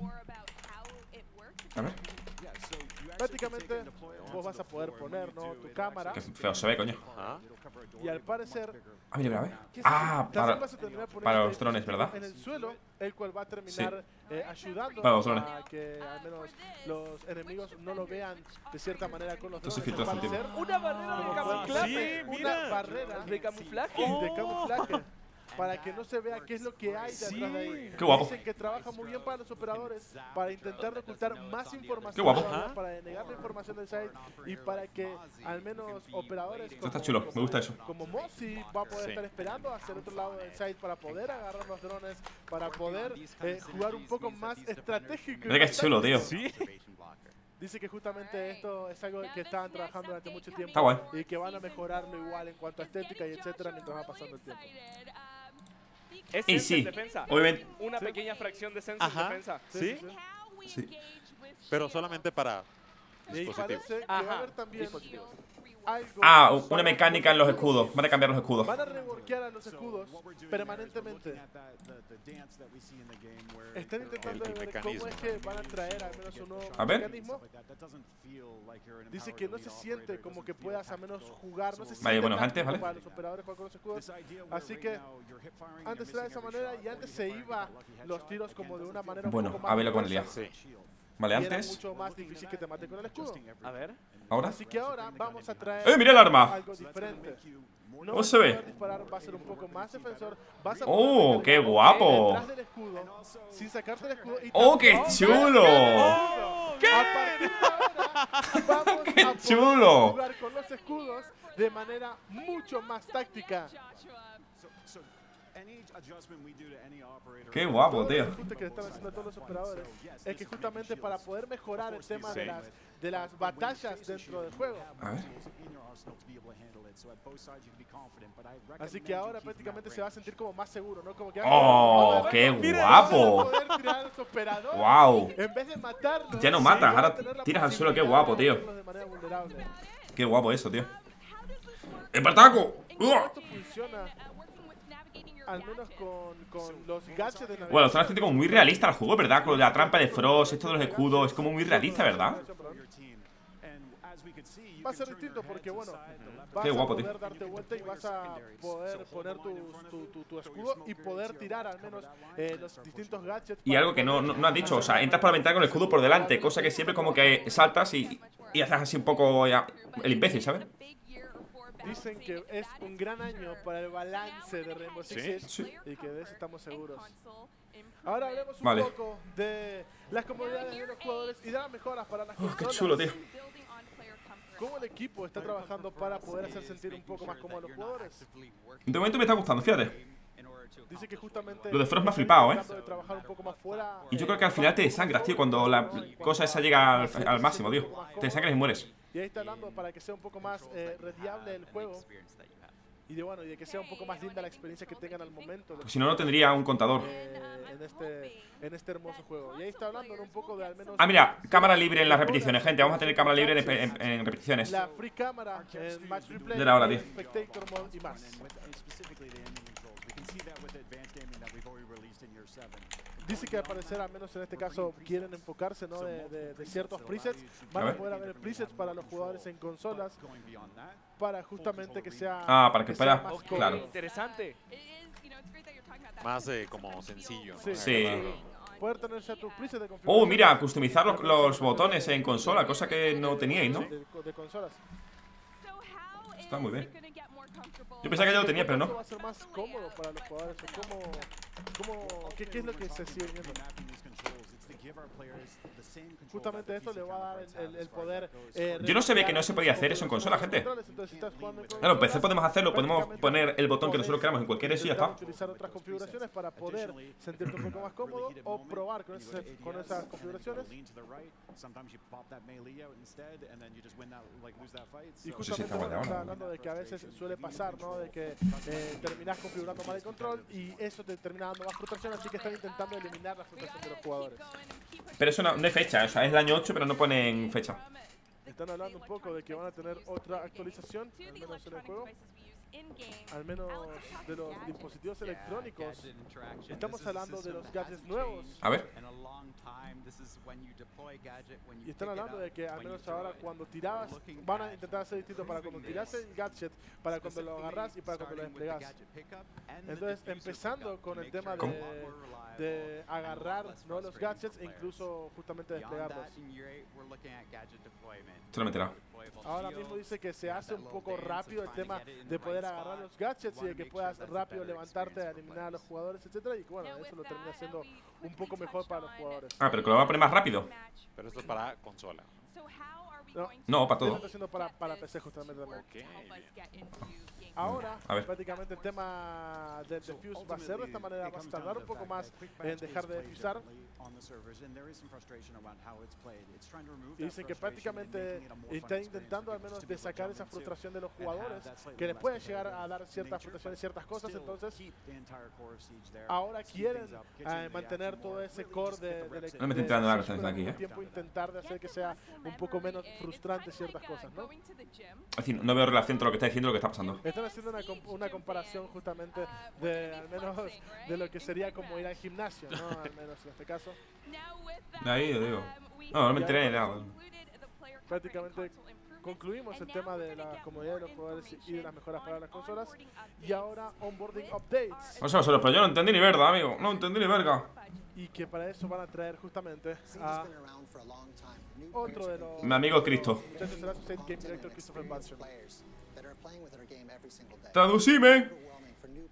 A ver. Prácticamente vos vas a poder poner, ¿no?, tu cámara Qué feo se ve, coño. Ah, y al parecer Ah, mira, mira, a ver. ¿qué es Ah, eso? También para... vas a terminar poniendo para los este drones, ¿verdad? en el suelo, el cual va a terminar eh, ayudando Para los drones. a que al menos los enemigos no lo vean de cierta manera con los Esto se drones. filtró Al hace parecer, Una barrera de como camuflaje. sí, una mira. barrera De camuflaje. de camuflaje para que no se vea qué es lo que hay detrás de ahí. Qué guapo. Dicen que trabaja muy bien para los operadores para intentar ocultar más información, Qué guapo. ¿no?, para denegar la información del site y para que al menos operadores Esto está como- chulo, me como- gusta eso. como Mossy va a poder Sí. estar esperando hacia el otro lado del site para poder agarrar los drones, para poder eh, jugar un poco más estratégico. y Mira qué más chulo, tío. sí. Dice que justamente esto es algo que estaban trabajando durante mucho tiempo Está guay. y que van a mejorarlo igual en cuanto a estética y etcétera mientras va pasando el tiempo. Es Y Sense sí, en defensa. obviamente. Una Sí. pequeña fracción de Sense Ajá. en defensa. Sí, Sí. pero solamente para Y dispositivos. parece que va a Ajá. haber también Dispositivos. algo. Ah, una mecánica en los escudos. Van a cambiar los escudos. Van a reworkear a los escudos permanentemente. Están intentando El- el ver cómo mecanismo. es que van a traer al menos un nuevo A ver. mecanismo. Dice que no se siente como que puedas al menos jugar, no se siente Vale, bueno, tan antes, como ¿vale? para los operadores jugar con los escudos. Así que antes era de esa manera y antes se iba los tiros como de una manera Bueno, un poco más a ver lo que van a diversa. liar. Sí. Vale, Y era antes. mucho más difícil que te mate con el escudo. A ver. Ahora. Así que ahora vamos a traer ¡Eh, mira el arma! algo diferente. No ¿Cómo vas se a ve? poder disparar, va a ser un poco más defensor. Vas a ¡Oh, poder qué recargar guapo! detrás del escudo, sin sacarte el escudo. Y ¡Oh, qué tampoco- chulo! A partir de ahora vamos ¡Qué a poder chulo! jugar con los escudos de manera mucho más táctica. Qué guapo, tío. El ajuste que están haciendo todos los operadores es que justamente para poder mejorar el tema Sí. de, las, de las batallas dentro del juego. A ver. Así que ahora prácticamente se va a sentir como más seguro, ¿no? Como que ¡Oh, ahora- qué Miren, guapo! vamos a poder tirar a los operadores. ¡Wow! En vez de matarlos, Ya no sí, matas, van a ahora tener la tiras al suelo, qué posibilidad guapo, de tío. hacerlos de manera vulnerable. Qué guapo eso, tío. ¡Espartaco! ¡Uah! Esto funciona al menos con, con los gadgets de navegación. Bueno, lo están haciendo como muy realista el juego, ¿verdad? Con la trampa de Frost, esto de los escudos, es como muy realista, ¿verdad? Va a ser distinto porque, bueno, vas Qué guapo, a tío. poder darte vuelta y vas a poder poner tu, tu, tu, tu escudo y poder tirar al menos eh, los distintos gadgets. Y para algo que no, poder no, no has dicho, o sea, entras por la ventana con el escudo por delante, cosa que siempre como que saltas y, y haces así un poco ya el imbécil, ¿sabes? Dicen que es un gran año para el balance de Rainbow Six Sí. Siege Sí. y que de eso estamos seguros. Ahora hablemos un Vale. poco de las comodidades de los jugadores y de las mejoras para las Oh, qué consolas. chulo, tío. ¿Cómo el equipo está trabajando para poder hacer sentir un poco más cómodos a los jugadores? De momento me está gustando, fíjate. Dice que justamente Lo de Frost me ha flipado, ¿eh? tratando de trabajar un poco más fuera, Y yo eh, creo que al final te desangras, tío, cuando la cosa esa llega al, al máximo, tío. Te desangras y mueres. Y ahí está hablando para que sea un poco más eh, rediable el juego y de bueno y de que sea un poco más linda la experiencia que tengan al momento de, Porque si no, no tendría un contador. eh, en este en este hermoso juego. Y ahí está hablando, ¿no? Un poco de al menos Ah, mira, cámara libre en las repeticiones, gente. Vamos a tener cámara libre en, en- en repeticiones. la free cámara en match replay, Ya era hora, tío. spectator mode y más. Dice que al parecer, al menos en este caso, quieren enfocarse, ¿no? de, de- de ciertos presets. Van A a, ver. poder haber presets para los jugadores en consolas para justamente que sea Ah, para que sea pueda- más claro. cómodo. Interesante. Más eh, como sencillo, ¿no? Sí. Sí. Poder tener ya tus presets de configuración. Oh, mira, customizar los, los botones en consola, cosa que no teníais, ¿no? De, de consolas. Está muy bien. Yo pensaba que ya lo tenía, pero ¿Cómo no. va a ser más cómodo para los jugadores? ¿O ¿Cómo, cómo, qué, ¿Qué es lo que se sigue viendo? Justamente esto le va a dar el, el- el poder. eh, Yo no sabía que no se podía hacer eso en consola, gente. Entonces, si estás jugando en Claro, en P C consolas, podemos hacerlo, podemos prácticamente poner el botón que podés nosotros queramos en cualquier eso y ya intentar está. utilizar otras configuraciones para poder sentirte un poco más cómodo o probar con, ese- con esas configuraciones. Y Sí, sí, justamente está bueno, guay, está ahora. hablando de que a veces suele pasar, ¿no? De que eh, terminás configurando mal el control y eso te termina dando más frustración, así que están intentando eliminar la frustración de los jugadores. Pero eso no, no hay fecha, o sea, es el año ocho, pero no ponen fecha. Están hablando un poco de que van a tener otra actualización, al menos en el juego, al menos de los dispositivos electrónicos. Estamos hablando de los gadgets nuevos. A ver. Y están hablando de que al menos ahora cuando tirabas, van a intentar hacer distinto para cuando tiras el gadget, para cuando lo agarras y para cuando lo desplegas. Entonces, empezando con el tema ¿Cómo? de, de agarrar, ¿no? los gadgets e incluso justamente desplegarlos. Se lo meterá. Ahora mismo dice que se hace un poco rápido el tema de poder agarrar los gadgets y de que puedas rápido levantarte, eliminar a los jugadores, etcétera. Y que, bueno, eso lo termina siendo un poco mejor para los jugadores. Ah, pero que lo va a poner más rápido. Pero esto es para consola. No, No, para Él lo todo. está haciendo para, para P C justamente también. Ok, bien. Ahora, A ver. prácticamente el tema del defuse va a ser de esta manera, va a tardar un poco más en dejar de defusar. Y dicen que prácticamente está intentando al menos de sacar esa frustración de los jugadores, que les puede llegar a dar ciertas frustraciones, ciertas cosas. Entonces, ahora quieren eh, mantener todo ese core de, de, de No me estoy enterando de nada que pero está al aquí, mismo ¿eh? tiempo intentar de hacer que sea un poco menos frustrante ciertas cosas, ¿no? Es decir, no veo relación entre lo que está diciendo y lo que está pasando. Están haciendo una, com- una comparación justamente de al menos de lo que sería como ir al gimnasio, ¿no? Al menos en este caso. De ahí yo digo. No, no me enteré de nada. Prácticamente concluimos el tema de la comodidad de los jugadores y de las mejoras para las consolas. Y ahora onboarding updates. No sé vosotros, pero yo no entendí ni verga, amigo. No entendí ni verga. Y que para eso van a traer justamente a otro de los Mi amigo Cristo. muchachos de la Associate Game Director Christopher Batson. Traducime.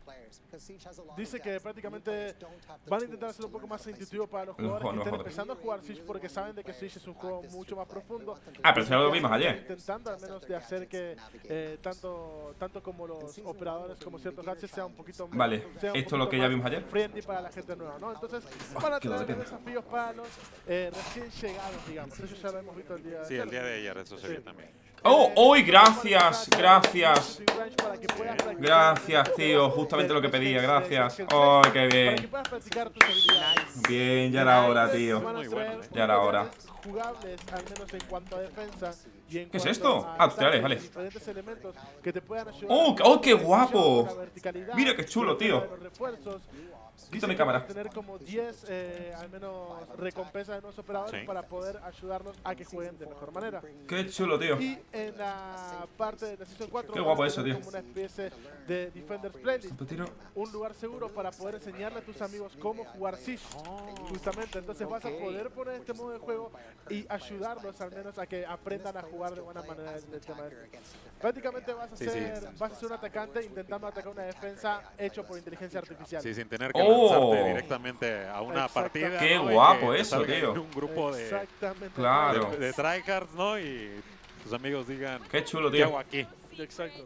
Dice que prácticamente van a intentar hacerlo un poco más intuitivo para los jugadores No, que no, estén joder. empezando a jugar Siege, porque saben de que Siege es un juego mucho más profundo. Ah, pero si lo Y vimos están ayer. intentando al menos de hacer que eh, tanto, tanto como los operadores como ciertos gadgets sean un poquito más, Vale, sean un esto es lo poquito que ya más vimos ayer. friendly para la gente nueva, ¿no? Entonces van a qué traer dolor. desafíos para los eh, recién llegados, digamos. Eso ya lo hemos visto el día de Sí, ayer. el día de ayer, eso se Sí. vio también. ¡Oh! ¡Uy! Gracias, gracias. Para que puedas practicar Gracias, tío. Justamente lo que pedía. Gracias. ¡Ay, qué Para que bien! puedas practicar tus habilidades. Bien, ya era hora, tío. Van a Muy traer bueno, ¿eh? Ya era hora. jugables, al menos en cuanto a defensa y en ¿Qué es cuanto esto? a Ah, tutoriales, ataque, vale. diferentes elementos que te puedan ayudar ¡Oh, a oh, qué la guapo! la verticalidad, Mira qué chulo, el tío. tema de los refuerzos. Quita mi Dicen que cámara. van a tener como diez eh, al menos recompensas de nuevos operadores Sí. para poder ayudarnos a que jueguen de mejor manera. ¡Qué chulo, tío! Y en la parte de la Season cuatro Qué van a guapo tener eso, tío. como una especie de Defenders Playlist, Te tiro. un lugar seguro para poder enseñarle a tus amigos cómo jugar Siege. Justamente, entonces vas a poder poner este modo de juego y ayudarlos al menos a que aprendan a jugar de buena manera el, el tema este. Prácticamente vas a, Sí, sí. ser, vas a ser un atacante intentando atacar una defensa hecho por inteligencia artificial. Sí, sin tener que Oh. lanzarte directamente a una Exactamente. partida. Qué ¿no? Y guapo que eso, salga tío. en un grupo de, Exactamente. Claro. de, de tryhards, ¿no? Y tus amigos digan, ¡Qué chulo, ¿qué tío! hago aquí? Exacto.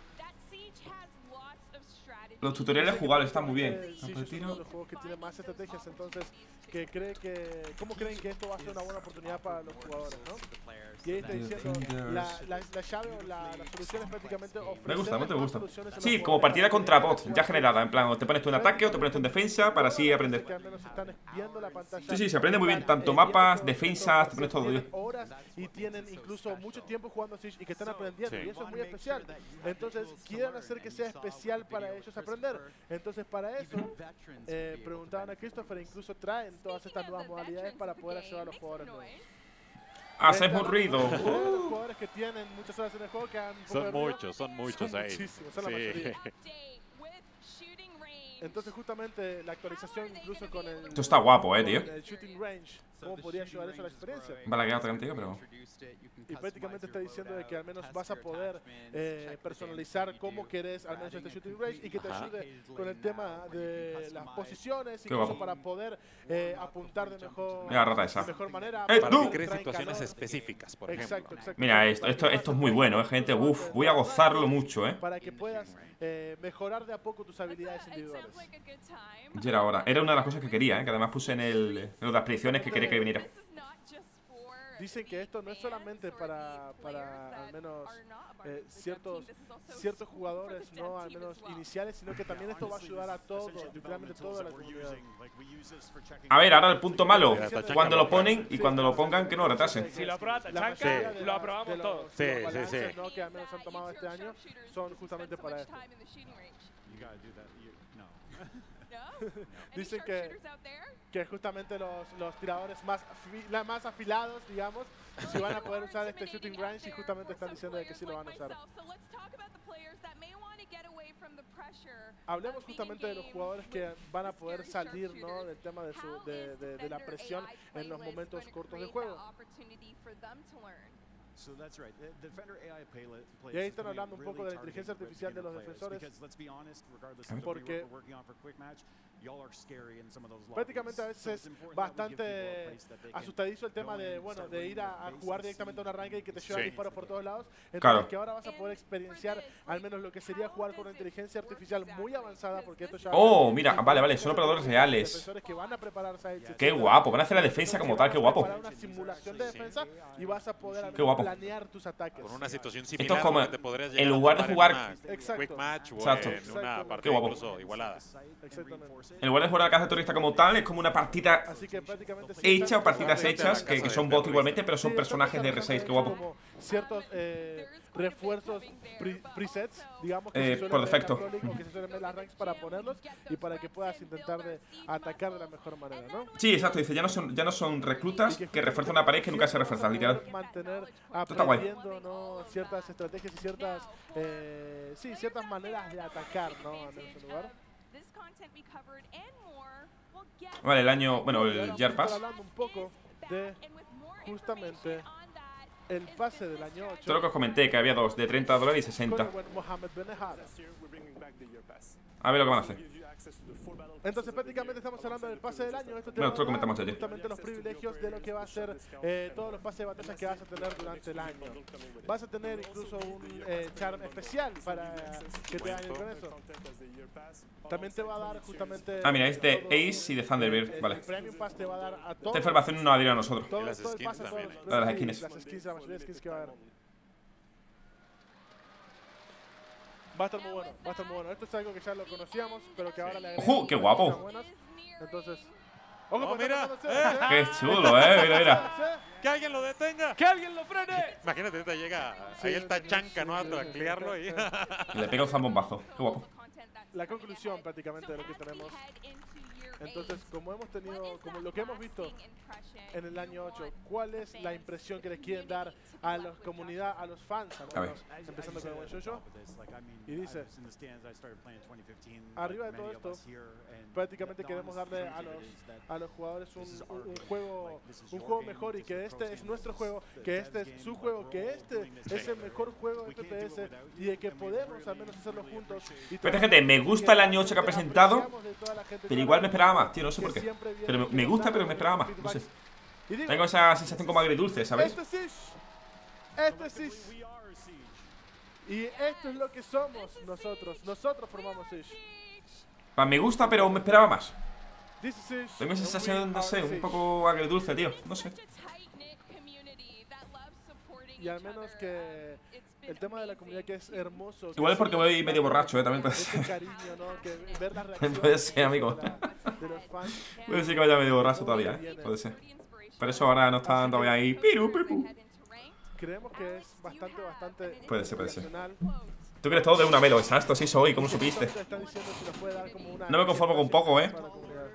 Los tutoriales jugables están muy bien. Eh, sí, Te es uno tiro. de los juegos que tiene más estrategias, entonces, que cree que, ¿cómo creen que esto va a ser una buena oportunidad para los jugadores, no? Y ahí está diciendo, la, la, la llave o la, la solución es prácticamente ofrecer Me gusta, me más gusta. soluciones a los Sí, como jugadores partida para contra que- bot, ya generada. En plan, o te pones tú en ataque o te pones tú en defensa para así aprender. Que al menos están viendo la pantalla. Sí, sí, se aprende muy bien. Están, Tanto eh, viendo mapas, todo defensas, esto, te pones todo, tienen tío. horas y tienen incluso mucho tiempo jugando Siege y que están aprendiendo. Sí. Y eso es muy especial. Entonces, quieren hacer que sea especial para ellos aprender. Entonces, para eso, eh, preguntaban a Christopher, incluso traen todas estas nuevas modalidades para poder ayudar a los jugadores nuevos. Hacemos ruido. Los jugadores que tienen muchas horas en el juego que hagan un poco de Son ruido. muchos, son muchos Son ahí. muchísimos, son la Sí. mayoría. Entonces, justamente la actualización, incluso con el, Esto está guapo, eh, tío. con el shooting range, ¿cómo podría ayudar eso a la experiencia? Vale, que no te pero. Y prácticamente está diciendo de que al menos vas a poder eh, personalizar cómo querés al menos este shooting range y que te Ajá. ayude con el tema de las posiciones, Qué incluso guapo. para poder eh, apuntar de mejor, Mira la rata esa. de mejor manera. ¡Eh, para tú! Para que que crees traen situaciones calor. específicas, por Exacto, ejemplo. exacto. Mira, esto, esto, esto es muy bueno, eh, gente. Uf, voy a gozarlo mucho, eh. Para que puedas eh, mejorar de a poco tus habilidades individuales. Ya era hora. Era una de las cosas que quería, eh. Que además puse en, el, en las predicciones que quería que viniera. Dicen que esto no es solamente para, para al menos eh, ciertos, ciertos jugadores, no al menos iniciales, sino que también esto va a ayudar a todos, literalmente toda la comunidad. A ver, ahora el punto malo. Mira, Tachanka Cuando lo loca. ponen y cuando lo pongan, que no retrasen. Si lo aprueba La Tachanka, mayoría de lo las- aprobamos de los- todos. de Sí, los sí, balances, sí. ¿no? que al menos han tomado este año son justamente para esto. Dicen que, que justamente los, los tiradores más, afi- la- más afilados, digamos, si van a poder usar este shooting range y justamente están diciendo de que sí lo van a usar. Hablemos justamente de los jugadores que van a poder salir, ¿no? Del tema de, su, de, de, de la presión en los momentos cortos de juego. Y ahí están hablando un poco de la inteligencia artificial de los defensores, porque porque prácticamente a veces es bastante asustadizo el tema de, bueno, de ir a, a jugar directamente a un arranque y que te llevan Sí. disparos por todos lados. Entonces Claro. que ahora vas a poder experienciar al menos lo que sería jugar con una inteligencia artificial muy avanzada, porque esto ya... Oh, mira, vale, vale, son operadores reales. Defensores que van a prepararse a ellos. Qué guapo, van a hacer la defensa como tal, qué guapo. Para una simulación de defensa y vas a poder al Qué menos guapo. planear tus ataques. Con una situación es similar como, donde te podrías en llegar a lugar de topar jugar- en una Exacto. quick match o Exacto. en una Exacto. partida Qué guapo. incluso igualada. Exactamente. En lugar de jugar a la casa turista como tal, es como una partida Así que prácticamente sí hecha están o partidas usando- hechas que, que son bots igualmente, pero son Sí, personajes de están R seis, qué usando guapo. como ciertos eh, refuerzos pre- presets, digamos, que Eh, se suelen por ver en defecto. la Pro League o que se suelen ver en las ranks para ponerlos y para que puedas intentar de atacar de la mejor manera, ¿no? Sí, exacto, dice, ya no son, ya no son reclutas que refuerzan una pared que nunca se refuerza, literal. Mantener está guay. aprendiendo, ¿no? Ciertas estrategias y ciertas, eh, sí, ciertas maneras de atacar, ¿no? En ese lugar. Vale, el año, bueno, Y el ahora Year vamos a Pass. estar hablando un poco de justamente el pase del año ocho. Todo lo que os comenté, que había dos, de treinta dólares y con sesenta. el buen Mohamed Benehar. A ver lo que van a hacer. Entonces prácticamente estamos hablando del pase del año. Esto te Bueno, va esto lo a dar comentamos ayer. justamente los privilegios de lo que va a ser eh, todos los pases de batalla que vas a tener durante el año. Vas a tener incluso un eh, charm especial para que te ayude con eso. También te va a dar justamente... Ah, mira, es de todo Ace y de Thunderbird, el, vale. el Premium Pass te va a dar a todos. Esta información no la dieron a nosotros. todo, Y las todo el skins pase a todos también, los- ¿eh? Las sí, skins. Las skins, la mayoría de skins que va a haber. Va a estar muy bueno, va a estar muy bueno. Esto es algo que ya lo conocíamos, pero que ahora le agregamos ¡Ojo, qué guapo! cosas buenas. Entonces, ojo, Oh, porque mira, está eh. tocando Qué chulo, eh. Mira, mira. ¡Que alguien lo detenga! ¡Que alguien lo frene! Imagínate, ahorita llega Sí, ahí el sí, tachanca, ¿no? A sí, sí, sí. taclearlo y... Y le pega un zambombazo. Qué guapo. La conclusión prácticamente de lo que tenemos. Entonces, como hemos tenido, como lo que hemos visto en el año ocho, ¿cuál es la impresión que le quieren dar a la comunidad, a los fans, A ver. empezando con el buen Jojo? Y dice, arriba de todo esto, prácticamente queremos darle a los, a los jugadores un, un- un juego un juego mejor y que este es nuestro juego, que este es su juego, que este es el mejor juego de F P S y de que podemos al menos hacerlo juntos. Y Pero gente, me gusta el año ocho que ha presentado, apreciamos de toda la gente, pero igual me esperaba más, tío, no sé por que qué. siempre viene Pero me, me gusta, pero me esperaba más, no sé. Y digo, Tengo esa sensación como agridulce, ¿sabes? Esto es Siege. Esto es Siege. Y esto es lo que somos nosotros. Nosotros formamos Siege. Pa, Me gusta, pero me esperaba más. This is Siege. Tengo esa and sensación, we no are sé, un Siege. poco agridulce, tío. No sé. Y al menos que el tema de la comunidad que es hermoso. que Igual es porque sí, voy medio borracho, eh, también puede ese ser. cariño, ¿no? Que ver las reacciones Puede ser, amigo. de, la- de los fans. Puede ser que vaya medio borracho todavía, eh. Puede ser. Por eso ahora no están todavía ahí. Piru, piru. Creemos que es bastante, bastante Puede ser, puede ser. inspiracional. Tú crees todo de una velo, exacto, sí soy, ¿cómo supiste? Te está diciendo si nos puede dar como una- No me conformo con poco, eh. para la comunidad.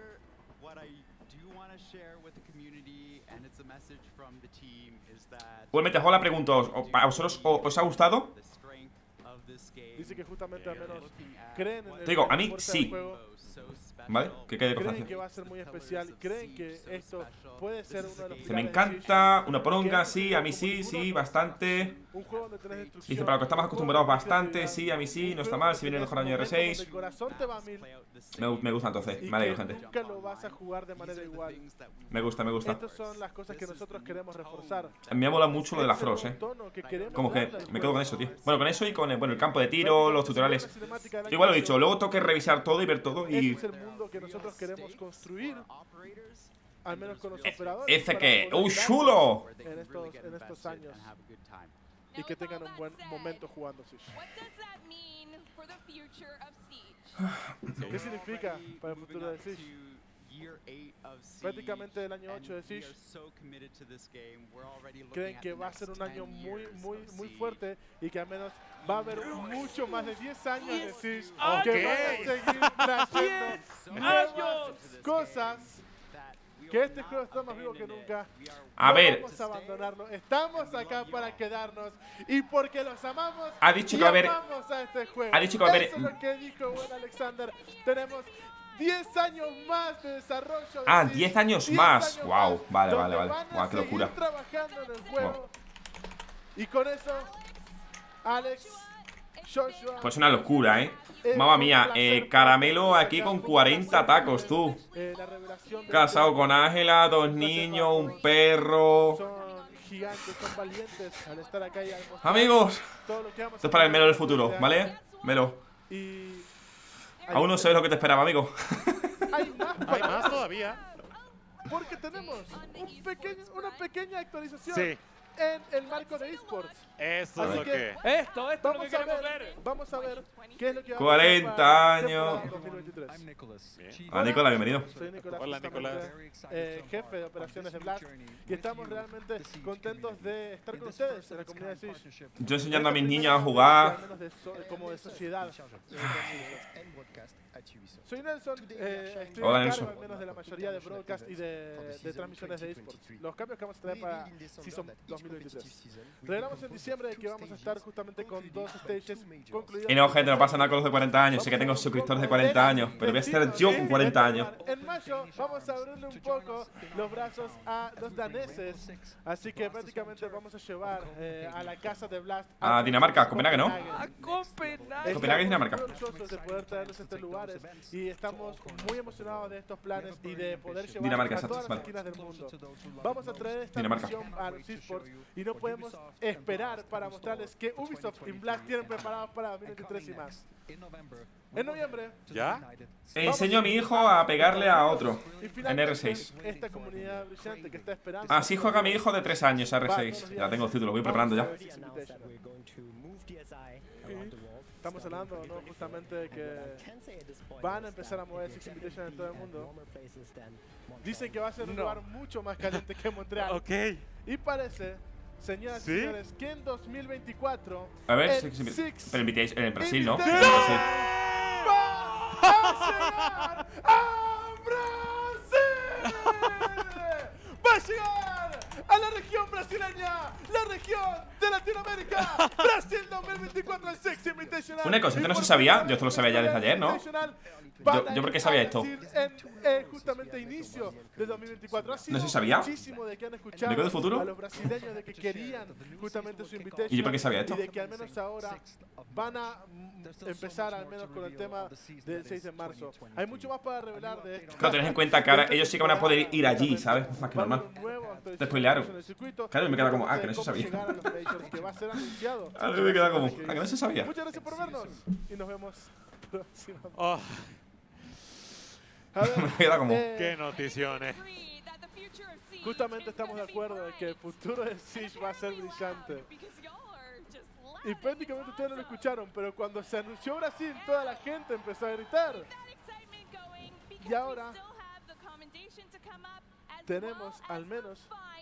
Igualmente, Jola, pregunto, ¿os- ¿a vosotros os, os ha gustado? Dice que justamente al menos creen en el- Te digo, a en la mí fuerza sí. del juego. ¿Vale? Que quede Creen constancia. que va a ser muy especial, creen que esto puede ser uno de los Dice, me pilares de encanta, Siege, una poronga, que es sí, a mí sí, como sí, ninguno bastante. Un juego donde tenés destrucción, Dice, para lo que estamos un acostumbrados juego de bastante, creatividad, sí, a mí sí, un no está juego mal, que si viene el tenés mejor año de R momentos donde seis. el corazón te va a mil Me, gu- me gusta entonces, y me alegro, que gente. nunca lo vas a jugar de manera igual. Me gusta, me gusta. Estas son las cosas que nosotros queremos reforzar. Me mola mucho lo de la Este es el Frost, eh. tono que queremos Como que darle al me quedo juego. con eso, tío. Bueno, con eso y con el, bueno, el campo de tiro, los tutoriales. Igual lo he dicho, luego tengo que revisar todo y ver todo y... Este es el mundo que nosotros queremos construir, al menos con los operadores. Ese para que... poder ¡Uh, darles chulo! En estos, en estos años. Y que tengan un buen momento jugando Siege. ¿Qué significa para el futuro de Siege? Prácticamente el año ocho de Siege creen que va a ser un año muy, muy, muy fuerte y que al menos va a haber mucho más de diez años de Siege Ok. que van a seguir trayendo nuevas cosas. Que este juego está más vivo que nunca. A No ver, vamos a abandonarlo. Estamos acá para quedarnos. Y porque los amamos. Ha dicho y que va a haber- amamos a este juego. ha dicho que va a haber- Eso es lo que dijo buen Alexander. Tenemos diez años más de desarrollo. de Ah, Siege, diez años diez más. años Guau, más, vale, donde vale, vale. van a Guau, qué seguir locura. trabajando en el juego. Guau. Y con eso, Alex, Joshua. Pues una locura, eh. Mamma mía, eh, Caramelo aquí con cuarenta tacos, tú. eh, la revelación de- Casado con Ángela, dos niños, un perro. Son gigantes, son valientes al estar acá y a demostrar Amigos, todo lo que vamos esto a es para el hacer Melo del en futuro, este ¿vale? año. Melo. Y Aún no sabes lo que te esperaba, amigo. hay más, Hay más todavía. porque tenemos un pequeño, una pequeña actualización Sí, en el marco de esports. esto Así es lo que- que... Esto, esto es lo que Vamos a queremos ver, ver. vamos a ver qué es lo que vamos cuarenta a hacer para la años. temporada dos mil veintitrés. Bien. Ah, Nicola, bienvenido. Soy Nicolás, Hola, Nicolás. justamente, eh, jefe de operaciones de Blast, y estamos realmente contentos de estar con ustedes en la comunidad de Siege. Yo enseñando a mis niños a Al jugar. menos de so- como de sociedad. Soy Nelson, eh, estoy Hola, a Nelson. cargo al menos de la mayoría de broadcast y de, de transmisiones de esports. Los cambios que vamos a traer para Season dos mil veintitrés. Revelamos en diciembre que vamos a estar justamente con dos stages concluidas. Y no, gente, no pasa nada con los de cuarenta años. Sé que tengo suscriptores de cuarenta años, pero voy a estar yo con cuarenta años. en mayo vamos a abrirle un poco los brazos a los daneses. Así que prácticamente vamos a llevar eh, a la casa de Blast A Dinamarca, Copenhague, ¿no? ¡A Copenhague! Copenhague, Dinamarca. Estamos muy orgullosos de poder traerlos a estos lugares y estamos muy emocionados de estos planes y de poder llevar Dinamarca, a exacto, todas las vale. esquinas del mundo. Vamos a traer esta Dinamarca. misión a los esports y no podemos esperar para mostrarles que Ubisoft y Blast tienen preparados para dos mil veintitrés y más. En noviembre, ¿Ya? Enseño a mi hijo a pegarle a otro y en finalmente, R seis. esta comunidad brillante que está esperando. Así juega mi hijo de tres años a R seis. Ya tengo el título, lo voy preparando ya. Estamos hablando, ¿no? Justamente de que van a empezar a mover Six Invitational en todo el mundo. Dicen que va a ser un No. lugar mucho más caliente que Montreal. Ok. Y parece, señoras ¿Sí? y señores, que en dos mil veinticuatro A ver, el Six Invi- Six pero invitéis en Brasil, ¿no? En Invitational Brasil. va a llegar a Brasil. Va a llegar a la región brasileña, la región de Latinoamérica. Brasil dos mil veinticuatro, el Six Invitational. Una cosa, esto no Y se por sabía, primera yo esto lo vez sabía ya en la desde ayer, ¿no? Invitational van Yo- a yo por qué ir sabía a esto. Brasil En, eh, justamente inicio de dos mil veinticuatro. Ha sido ¿No se sabía? muchísimo de que han escuchado ¿Vengo del futuro? a los brasileños de que querían justamente su invitación. ¿Y yo por qué sabía esto? Y de que al menos ahora van a mm, empezar al menos con el tema del seis de marzo. Hay mucho más para revelar de esto. Claro, tened en cuenta que ahora ellos sí que van a poder ir allí, ¿sabes? Más que Va a haber normal. un nuevo actualización Te spoilearon. en el circuito. Claro, y me queda como, ah, que no se Cómo sabía. llegar a los majors, que va a ser anunciado. Ahora me queda como, ah, que no se sabía. Muchas gracias por vernos y nos vemos próximamente. Oh, A ver, Me queda como, eh, qué notición, eh. Justamente estamos de acuerdo de que el futuro de Siege va a ser brillante. Y prácticamente ustedes no lo escucharon, pero cuando se anunció Brasil, toda la gente empezó a gritar. Y ahora tenemos al menos...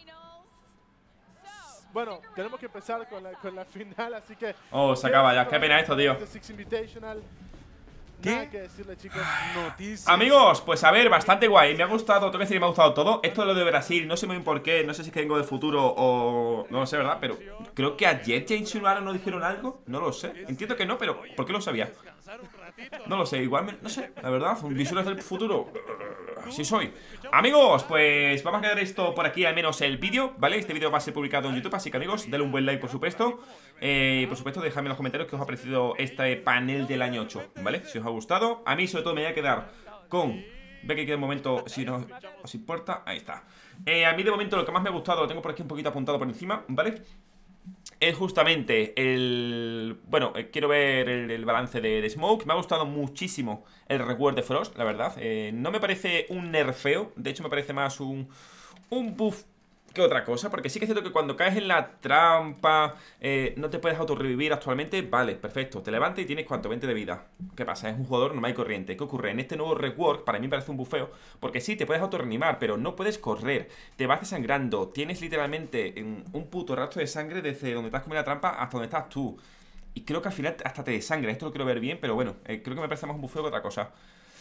Bueno, tenemos que empezar con la, con la final, así que... oh, se acaba ya. Qué pena esto, tío. Este Six Invitational. ¿Qué? Nada que decirle, chicos. Noticia. Amigos, pues a ver, bastante guay. Me ha gustado, tengo que decir que me ha gustado todo. Esto de lo de Brasil, no sé muy bien por qué. No sé si es que vengo del futuro o... no lo sé, ¿verdad? Pero creo que ayer ya insinuaron, ¿no dijeron algo? No lo sé. Entiendo que no, pero ¿por qué lo sabía? Descansar un ratito. No lo sé, igual, me- no sé, la verdad, un visuales del futuro. Así soy. Amigos, pues vamos a quedar esto por aquí, al menos el vídeo, ¿vale? Este vídeo va a ser publicado en YouTube, así que amigos, dale un buen like, por supuesto. Eh, por supuesto, dejadme en los comentarios qué os ha parecido este panel del año ocho, ¿vale? Si os ha gustado. A mí, sobre todo, me voy a quedar con... Ve que de momento, si no os importa, ahí está. Eh, a mí, de momento, lo que más me ha gustado, lo tengo por aquí un poquito apuntado por encima, ¿vale? Es justamente el... Bueno, eh, quiero ver el, el balance de, de Smoke. Me ha gustado muchísimo el Reward de Frost, la verdad. Eh, no me parece un nerfeo. De hecho, me parece más un, un buff que otra cosa. Porque sí que es cierto que cuando caes en la trampa, eh, no te puedes autorrevivir actualmente. Vale, perfecto. Te levantas y tienes cuánto, veinte de vida. ¿Qué pasa? Es un jugador normal y corriente. ¿Qué ocurre? En este nuevo rework, para mí me parece un bufeo. Porque sí, te puedes autorreanimar, pero no puedes correr. Te vas desangrando. Tienes literalmente un, un puto rastro de sangre desde donde te has comido la trampa hasta donde estás tú. Y creo que al final hasta te desangra. Esto lo quiero ver bien, pero bueno, eh, creo que me parece más un bufeo que otra cosa.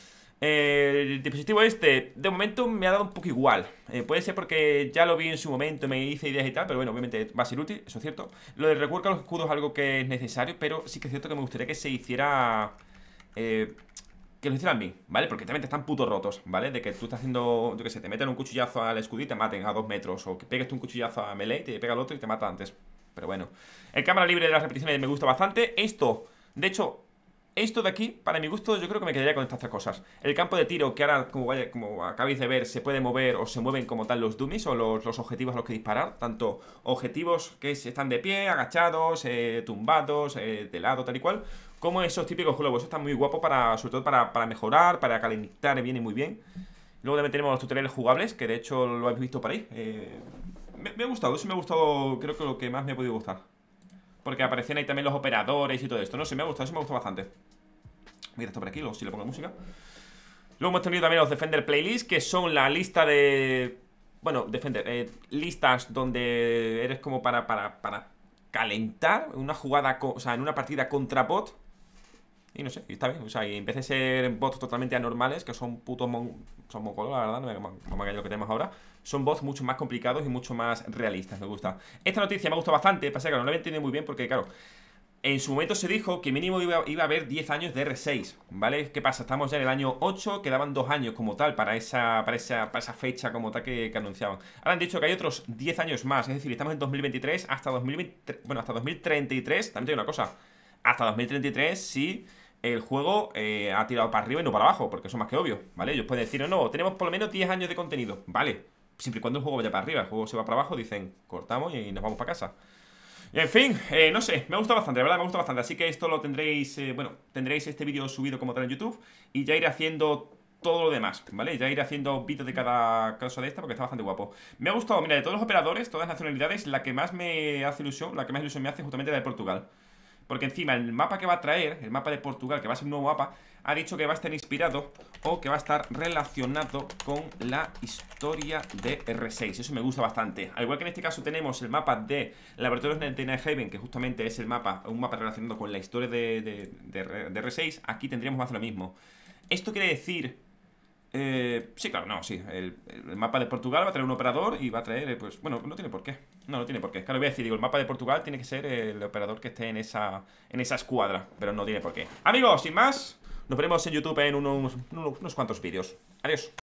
El dispositivo este, de momento me ha dado un poco igual. eh, Puede ser porque ya lo vi en su momento, me hice ideas y tal, pero bueno, obviamente va a ser útil, eso es cierto. Lo del rework a los escudos es algo que es necesario, pero sí que es cierto que me gustaría que se hiciera... Eh, que lo hicieran bien, ¿vale? Porque también están putos rotos, ¿vale? De que tú estás haciendo, yo qué sé, te meten un cuchillazo al escudo y te maten a dos metros. O que pegues tú un cuchillazo a melee y te pega al otro y te mata antes. Pero bueno, el cámara libre de las repeticiones me gusta bastante. Esto, de hecho... Esto de aquí, para mi gusto, yo creo que me quedaría con estas tres cosas. El campo de tiro, que ahora, como, vaya, como acabáis de ver, se puede mover o se mueven como tal los dummies o los, los objetivos a los que disparar. Tanto objetivos que están de pie, agachados, eh, tumbados, eh, de lado, tal y cual, como esos típicos globos. Eso está muy guapo, para, sobre todo para, para mejorar, para calentar, viene muy bien. Luego también tenemos los tutoriales jugables, que de hecho lo habéis visto por ahí. Eh, me, me ha gustado, eso me ha gustado, creo que lo que más me ha podido gustar. Porque aparecían ahí también los operadores y todo esto. No sé, me ha gustado, eso me ha gustado bastante. Mira esto por aquí, luego si le pongo música. Luego hemos tenido también los Defender Playlist, que son la lista de... Bueno, Defender, eh, listas donde eres como para, para, para calentar una jugada, o sea, en una partida contra bot. Y no sé, y está bien, o sea, y en vez de ser bots totalmente anormales, que son putos mon son mongolos, la verdad, no me, no me hagáis lo que tenemos ahora. Son bots mucho más complicados y mucho más realistas, me gusta. Esta noticia me ha gustado bastante, pasa que no la he entendido muy bien porque, claro, En su momento se dijo que mínimo iba, iba a haber diez años de R seis, ¿vale? ¿Qué pasa? Estamos ya en el año ocho, quedaban dos años como tal para esa, para esa, para esa fecha como tal que, que anunciaban. Ahora han dicho que hay otros diez años más, es decir, estamos en dos mil veintitrés hasta dos mil veinte, bueno, hasta dos mil treinta y tres, también te digo una cosa, hasta dos mil treinta y tres sí el juego eh, ha tirado para arriba y no para abajo, porque eso es más que obvio, ¿vale? Ellos pueden decir, no, no, tenemos por lo menos diez años de contenido, ¿vale? Siempre y cuando el juego vaya para arriba, el juego se va para abajo, dicen, cortamos y nos vamos para casa. Y en fin, eh, no sé, me ha gustado bastante, la verdad me ha gustado bastante. Así que esto lo tendréis, eh, bueno, tendréis este vídeo subido como tal en YouTube. Y ya iré haciendo todo lo demás, ¿vale? Ya iré haciendo vídeos de cada cosa de esta porque está bastante guapo. Me ha gustado, mira, de todos los operadores, todas las nacionalidades, la que más me hace ilusión, la que más ilusión me hace justamente la de Portugal. Porque encima el mapa que va a traer, el mapa de Portugal, que va a ser un nuevo mapa, ha dicho que va a estar inspirado o que va a estar relacionado con la historia de R seis. Eso me gusta bastante. Al igual que en este caso tenemos el mapa de Laboratorios de Nighthaven, que justamente es el mapa, un mapa relacionado con la historia de, de, de, de R seis, aquí tendríamos más de lo mismo. Esto quiere decir... Eh, sí, claro, no, sí. El, el mapa de Portugal va a traer un operador y va a traer, pues, bueno, no tiene por qué. No, no tiene por qué. Claro, voy a decir, digo, el mapa de Portugal tiene que ser el operador que esté en esa, en esa escuadra, pero no tiene por qué. Amigos, sin más, nos veremos en YouTube en unos, unos, unos cuantos vídeos. Adiós.